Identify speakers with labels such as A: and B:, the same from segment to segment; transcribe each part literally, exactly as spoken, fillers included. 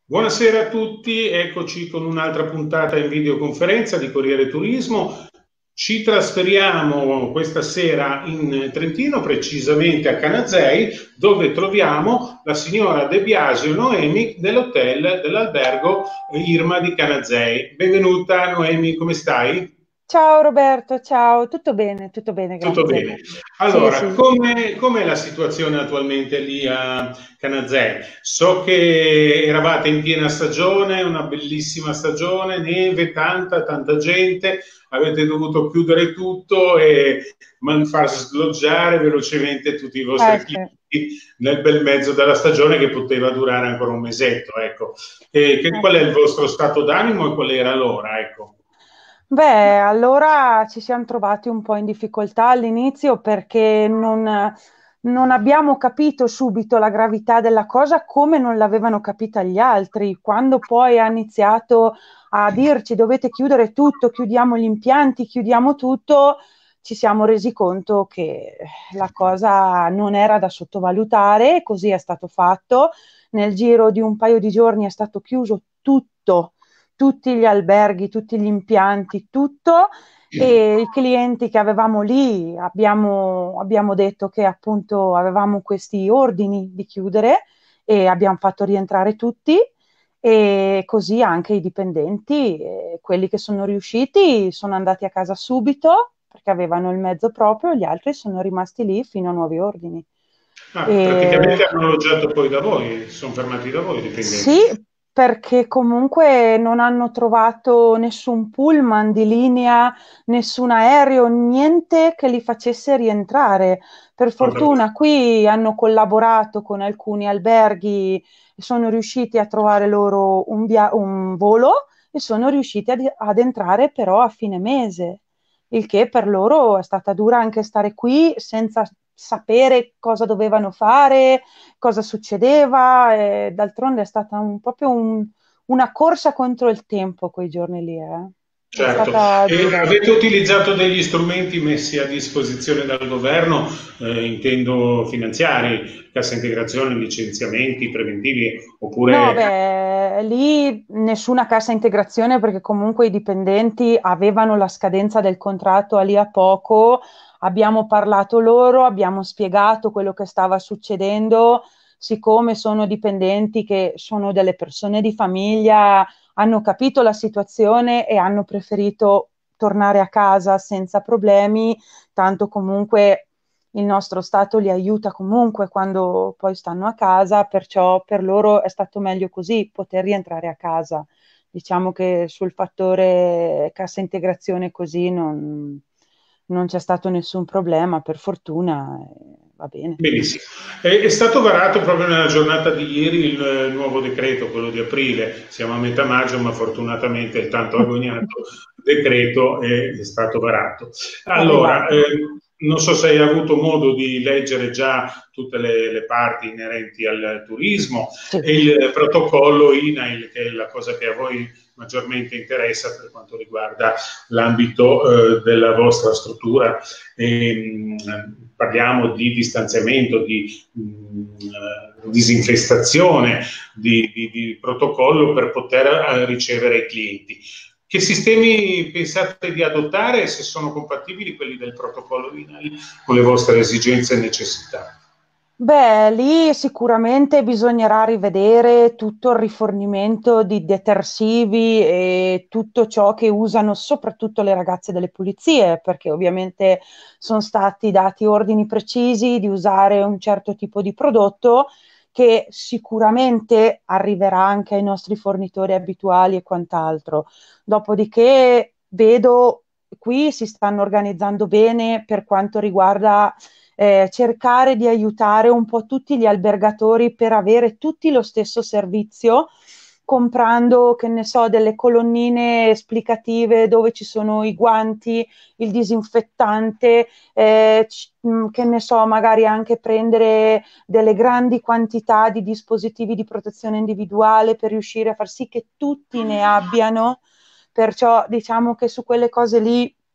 A: Buonasera a tutti, eccoci con un'altra puntata in videoconferenza di Corriere Turismo. Ci trasferiamo questa sera in Trentino, precisamente a Canazei, dove troviamo la signora De Biasio Noemi dell'hotel dell'albergo Irma di Canazei. Benvenuta Noemi, come stai?
B: Ciao Roberto, ciao, tutto bene, tutto bene,
A: Tutto
B: grazie.
A: bene.
B: Sì,
A: Allora,
B: sì.
A: come com'è la situazione attualmente lì a Canazei? So che eravate in piena stagione, una bellissima stagione, neve, tanta, tanta gente, avete dovuto chiudere tutto e man- far sloggiare velocemente tutti i
B: Eh
A: vostri
B: sì.
A: clienti nel bel mezzo della stagione che poteva durare ancora un mesetto, ecco. E che-
B: Eh
A: qual è
B: sì.
A: il vostro stato d'animo e qual era l'ora, ecco?
B: Beh, allora ci siamo trovati un po' in difficoltà all'inizio perché non, non abbiamo capito subito la gravità della cosa come non l'avevano capita gli altri. Quando poi ha iniziato a dirci dovete chiudere tutto, chiudiamo gli impianti, chiudiamo tutto, ci siamo resi conto che la cosa non era da sottovalutare, così è stato fatto. Nel giro di un paio di giorni è stato chiuso tutto, tutti gli alberghi, tutti gli impianti, tutto. E i clienti che avevamo lì abbiamo, abbiamo detto che appunto avevamo questi ordini di chiudere e abbiamo fatto rientrare tutti e così anche i dipendenti, eh, quelli che sono riusciti sono andati a casa subito perché avevano il mezzo proprio, gli altri sono rimasti lì fino a nuovi ordini.
A: Ah,
B: E
A: praticamente hanno alloggiato poi da voi, si sono fermati da voi i
B: sì,
A: dipendenti.
B: perché comunque non hanno trovato nessun pullman di linea, nessun aereo, niente che li facesse rientrare. Per
A: Ho capito.
B: fortuna qui hanno collaborato con alcuni alberghi e sono riusciti a trovare loro un, via- un volo e sono riusciti ad, ad entrare però a fine mese, il che per loro è stata dura anche stare qui senza sapere cosa dovevano fare, cosa succedeva, e d'altronde è stata un- proprio un- una corsa contro il tempo quei giorni lì, eh. È
A: Certo.
B: stata
A: E
B: dura.
A: avete utilizzato degli strumenti messi a disposizione dal governo, eh, intendo finanziari, cassa integrazione, licenziamenti preventivi,
B: No,
A: oppure...
B: beh, lì nessuna cassa integrazione perché comunque i dipendenti avevano la scadenza del contratto a lì a poco, abbiamo parlato loro, abbiamo spiegato quello che stava succedendo, siccome sono dipendenti che sono delle persone di famiglia, hanno capito la situazione e hanno preferito tornare a casa senza problemi, tanto comunque il nostro Stato li aiuta comunque quando poi stanno a casa, perciò per loro è stato meglio così, poter rientrare a casa. Diciamo che sul fattore cassa integrazione così non, non c'è stato nessun problema, per fortuna, eh, va bene.
A: Benissimo. È, è stato varato proprio nella giornata di ieri il eh, nuovo decreto, quello di aprile. Siamo a metà maggio, ma fortunatamente il tanto agognato decreto è, è stato varato.
B: È
A: Allora,
B: arrivato.
A: eh, non so se hai avuto modo di leggere già tutte le, le parti inerenti al turismo
B: Sì.
A: e il protocollo I N A I L, che è la cosa che a voi maggiormente interessa per quanto riguarda l'ambito eh, della vostra struttura. E, mh, parliamo di distanziamento, di mh, disinfestazione, di, di, di, protocollo per poter eh, ricevere i clienti. Che sistemi pensate di adottare e se sono compatibili quelli del protocollo I N A I con le vostre esigenze e necessità?
B: Beh, lì sicuramente bisognerà rivedere tutto il rifornimento di detersivi e tutto ciò che usano soprattutto le ragazze delle pulizie, perché ovviamente sono stati dati ordini precisi di usare un certo tipo di prodotto che sicuramente arriverà anche ai nostri fornitori abituali e quant'altro. Dopodiché vedo qui si stanno organizzando bene per quanto riguarda eh, cercare di aiutare un po' tutti gli albergatori per avere tutti lo stesso servizio, comprando, che ne so, delle colonnine esplicative dove ci sono i guanti, il disinfettante, eh, c- mh, che ne so, magari anche prendere delle grandi quantità di dispositivi di protezione individuale per riuscire a far sì che tutti ne abbiano. Perciò diciamo che su quelle cose lì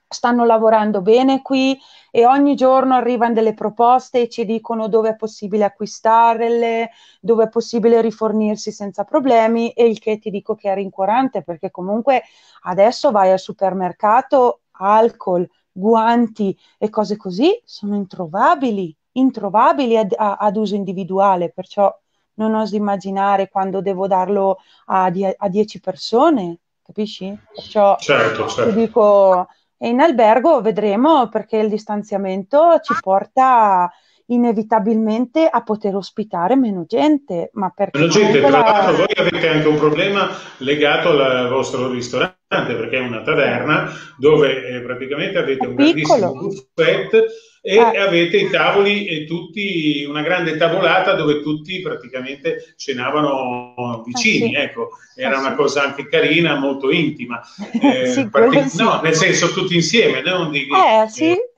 B: stanno lavorando bene qui e ogni giorno arrivano delle proposte e ci dicono dove è possibile acquistarle, dove è possibile rifornirsi senza problemi, e il che ti dico che è rincuorante, perché comunque adesso vai al supermercato, alcol, guanti e cose così sono introvabili, introvabili ad, a- ad uso individuale, perciò non oso immaginare quando devo darlo a, die- a dieci persone, capisci? Perciò
A: Certo,
B: ti
A: certo.
B: dico, e in albergo vedremo, perché il distanziamento ci porta inevitabilmente a poter ospitare meno gente, ma perché
A: Meno gente,
B: comunque
A: tra
B: la...
A: l'altro voi avete anche un problema legato al, al vostro ristorante, perché è una taverna dove eh, praticamente avete
B: è
A: un grandissimo
B: piccolo.
A: buffet e
B: Eh,
A: avete i tavoli e tutti, una grande tavolata dove tutti praticamente cenavano
B: eh sì,
A: vicini, ecco,
B: eh
A: era una
B: sì.
A: cosa anche carina, molto intima. Eh,
B: Sì, quello
A: partic-
B: sì.
A: no, nel senso tutti insieme, non di,
B: Eh sì,
A: eh,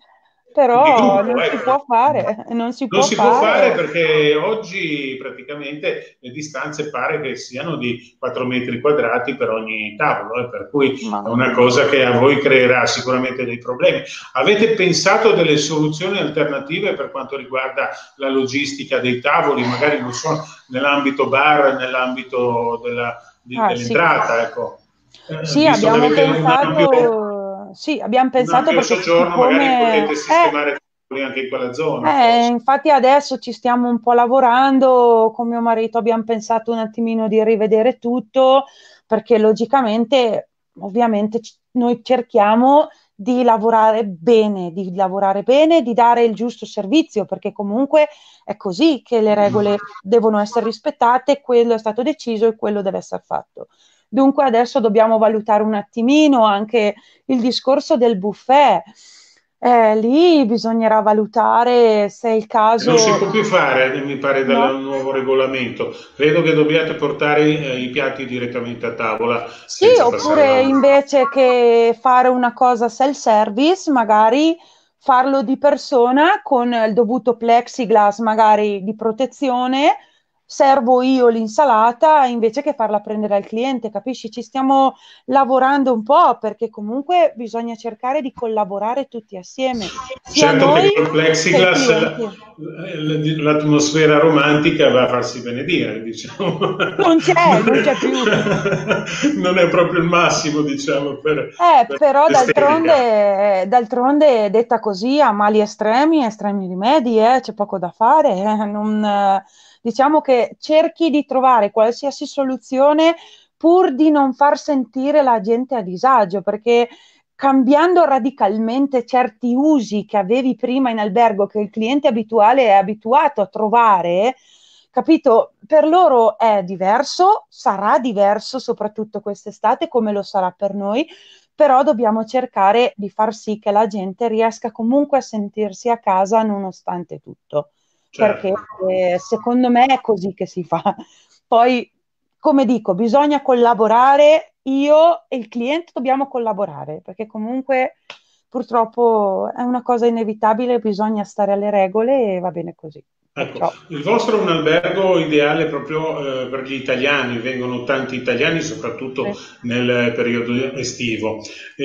A: di
B: però
A: gruppo,
B: non si
A: ecco.
B: può fare, non si
A: Non
B: può
A: si può fare
B: fare.
A: perché oggi praticamente le distanze pare che siano di quattro metri quadrati per ogni tavolo, eh, per cui è
B: Mamma
A: una
B: mia.
A: cosa che a voi creerà sicuramente dei problemi. Avete pensato delle soluzioni alternative per quanto riguarda la logistica dei tavoli, magari non so, nell'ambito bar, nell'ambito della, di,
B: Ah, sì.
A: dell'entrata, ecco. Eh,
B: Sì,
A: visto che
B: abbiamo
A: avete un ampio,
B: pensato, sì, abbiamo
A: un
B: pensato
A: ampio
B: perché
A: soggiorno, magari
B: siccome,
A: potete
B: eh,
A: sistemare anche in quella zona,
B: eh,
A: forse.
B: infatti adesso ci stiamo un po' lavorando, con mio marito abbiamo pensato un attimino di rivedere tutto, perché logicamente, ovviamente, c- noi cerchiamo di lavorare bene, di lavorare bene, di dare il giusto servizio, perché comunque è così che le regole devono essere rispettate, quello è stato deciso e quello deve essere fatto. Dunque adesso dobbiamo valutare un attimino anche il discorso del buffet. Eh, lì bisognerà valutare se è il
A: Non si
B: caso,
A: può più fare, mi pare, dal
B: no?
A: nuovo regolamento. Credo che dobbiate portare eh, i piatti direttamente a tavola
B: Sì,
A: senza passare da
B: oppure
A: un...
B: invece che fare una cosa self-service, magari farlo di persona con il dovuto plexiglass, magari di protezione, servo io l'insalata invece che farla prendere al cliente, capisci? Ci stiamo lavorando un po' perché comunque bisogna cercare di collaborare tutti assieme, sia
A: Certo che
B: noi
A: col
B: che il
A: plexiglass la-
B: cliente.
A: l- l'atmosfera romantica va a farsi benedire, diciamo.
B: Non c'è, non c'è più.
A: Non è proprio il massimo, diciamo, per,
B: Eh,
A: per
B: però
A: l'estetica.
B: d'altronde, d'altronde detta così, a mali estremi, estremi rimedi, eh, c'è poco da fare. eh, non, eh, diciamo che cerchi di trovare qualsiasi soluzione pur di non far sentire la gente a disagio, perché cambiando radicalmente certi usi che avevi prima in albergo, che il cliente abituale è abituato a trovare, capito? Per loro è diverso, sarà diverso soprattutto quest'estate, come lo sarà per noi, però dobbiamo cercare di far sì che la gente riesca comunque a sentirsi a casa nonostante tutto, perché
A: Certo.
B: eh, secondo me è così che si fa. Poi, come dico, bisogna collaborare, io e il cliente dobbiamo collaborare, perché comunque purtroppo è una cosa inevitabile, bisogna stare alle regole e va bene così.
A: Ecco,
B: Perciò,
A: il vostro è un albergo ideale proprio eh, per gli italiani, vengono tanti italiani soprattutto
B: sì.
A: nel periodo estivo.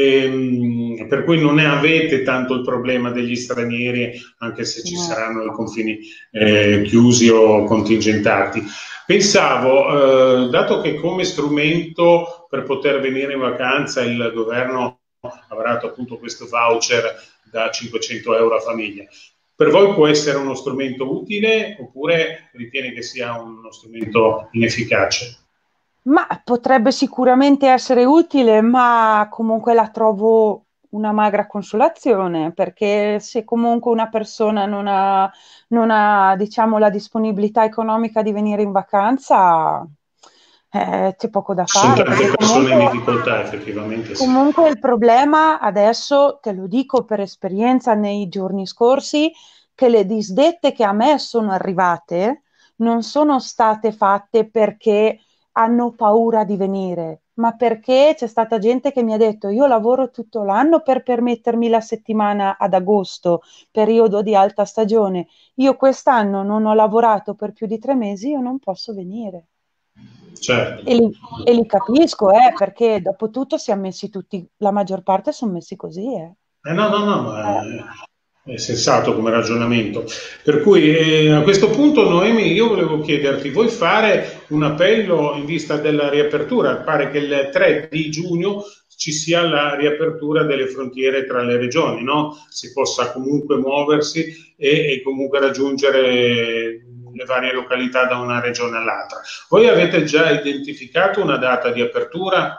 A: Ehm, per cui non ne avete tanto il problema degli stranieri, anche se ci
B: No.
A: saranno i confini eh, chiusi o contingentati. Pensavo, eh, dato che come strumento per poter venire in vacanza il governo avrà dato appunto questo voucher da cinquecento euro a famiglia, per voi può essere uno strumento utile oppure ritiene che sia uno strumento inefficace?
B: Ma potrebbe sicuramente essere utile, ma comunque la trovo una magra consolazione, perché se comunque una persona non ha, non ha, diciamo, la disponibilità economica di venire in vacanza, eh, c'è poco da
A: Ci sono
B: fare,
A: tante
B: perché
A: persone in
B: comunque
A: difficoltà, effettivamente sì.
B: comunque il problema adesso, te lo dico per esperienza nei giorni scorsi, che le disdette che a me sono arrivate non sono state fatte perché hanno paura di venire, ma perché c'è stata gente che mi ha detto io lavoro tutto l'anno per permettermi la settimana ad agosto, periodo di alta stagione. Io quest'anno non ho lavorato per più di tre mesi, io non posso venire.
A: Certo.
B: E li, e li capisco, eh, perché dopo tutto siamo messi tutti, la maggior parte sono messi così, eh.
A: Eh, no, no, no, ma
B: Eh,
A: è sensato come ragionamento. Per cui eh, a questo punto, Noemi, io volevo chiederti, vuoi fare un appello in vista della riapertura? Pare che il tre di giugno ci sia la riapertura delle frontiere tra le regioni, no? Si possa comunque muoversi e, e comunque raggiungere le varie località da una regione all'altra. Voi avete già identificato una data di apertura?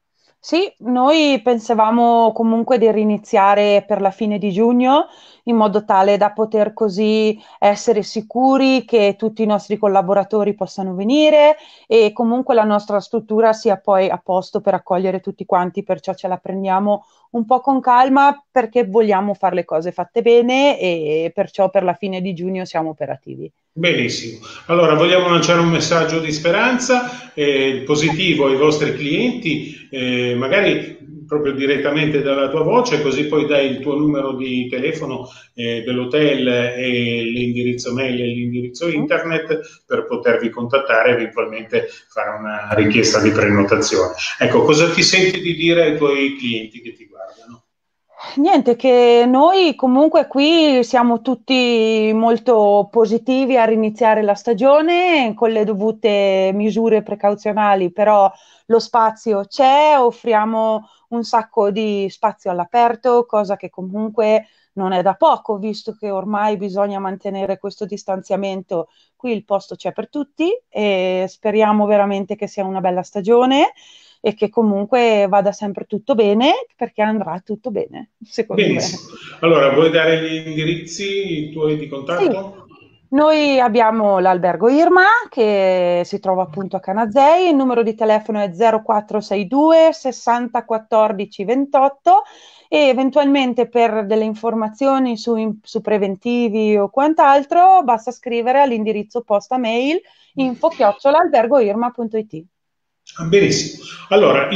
B: Sì, noi pensavamo comunque di riniziare per la fine di giugno in modo tale da poter così essere sicuri che tutti i nostri collaboratori possano venire e comunque la nostra struttura sia poi a posto per accogliere tutti quanti, perciò ce la prendiamo un po' con calma perché vogliamo fare le cose fatte bene e perciò per la fine di giugno siamo operativi.
A: Benissimo. Allora, vogliamo lanciare un messaggio di speranza eh, positivo ai vostri clienti, eh, magari proprio direttamente dalla tua voce, così poi dai il tuo numero di telefono eh, dell'hotel e l'indirizzo mail e l'indirizzo
B: Mm?
A: internet per potervi contattare e eventualmente fare una richiesta di prenotazione. Ecco, cosa ti senti di dire ai tuoi clienti che ti guardano?
B: Niente, che noi comunque qui siamo tutti molto positivi a riniziare la stagione con le dovute misure precauzionali, però lo spazio c'è, offriamo un sacco di spazio all'aperto, cosa che comunque non è da poco, visto che ormai bisogna mantenere questo distanziamento. Qui il posto c'è per tutti e speriamo veramente che sia una bella stagione e che comunque vada sempre tutto bene, perché andrà tutto bene, secondo me.
A: Benissimo. Allora, vuoi dare gli indirizzi tuoi di
B: Sì,
A: contatto?
B: noi abbiamo l'albergo Irma che si trova appunto a Canazei, il numero di telefono è zero quattro sei due sessanta quattordici ventotto e eventualmente per delle informazioni su, su preventivi o quant'altro basta scrivere all'indirizzo posta mail info chiocciola albergoirma punto it.
A: Ah, benissimo. Allora,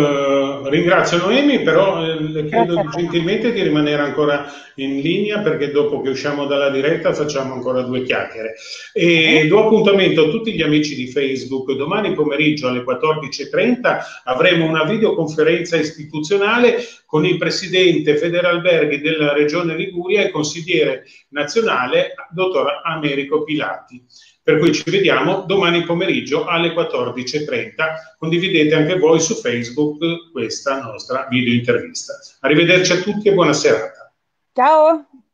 A: io eh, ringrazio Noemi, però eh, le chiedo
B: Grazie a te.
A: gentilmente di rimanere ancora in linea perché dopo che usciamo dalla diretta facciamo ancora due chiacchiere.
B: Sì.
A: E do appuntamento a tutti gli amici di Facebook. Domani pomeriggio alle quattordici e trenta avremo una videoconferenza istituzionale con il presidente Federalberghi della Regione Liguria e consigliere nazionale, dottor Americo Pilati. Per cui ci vediamo domani pomeriggio alle quattordici e trenta. Condividete anche voi su Facebook questa nostra video intervista. Arrivederci a tutti e buona serata.
B: Ciao!